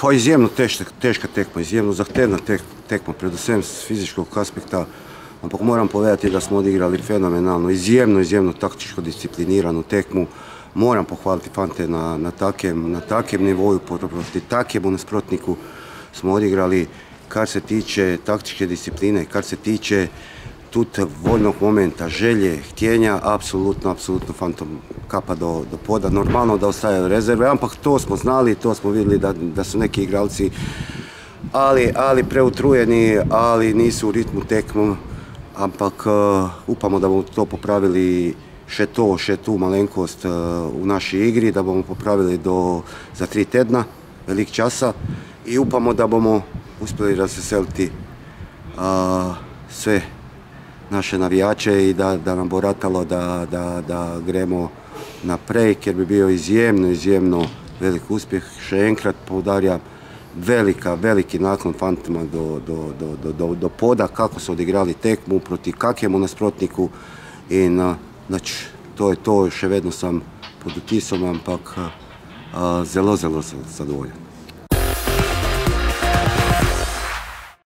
Pa izjemno težka tekma, izjemno zahtevna tekma, predvsem z fizičkog aspekta, ampak moram povedati da smo odigrali fenomenalno, izjemno taktičko discipliniranu tekmu. Moram pohvaliti fante na takem nivoju, proti takemu nasprotniku smo odigrali. Kar se tiče taktičke discipline, kar se tiče tudi voljnog momenta, želje, htjenja, apsolutno fantom kapa do poda. Normalno da ostajaju rezerve, ampak to smo znali, to smo vidjeli da su neki igralci ali preutrujeni, ali nisu u ritmu tekmu, ampak upamo da bomo to popravili še tu malenkost u našoj igri, da bomo popravili za 3 tedna, velik časa, i upamo da bomo uspjeli razveseliti sve naše navijače i da nam bo ratalo da gremo naprej, ker bi bio izjemno velik uspjeh. Še enkrat poudarjam, veliki naklon fantima do poda, kako su odigrali tekmu, proti kakemu nasprotniku in znači to je to, še vedno sam pod utisom, ampak zelo zadovoljan.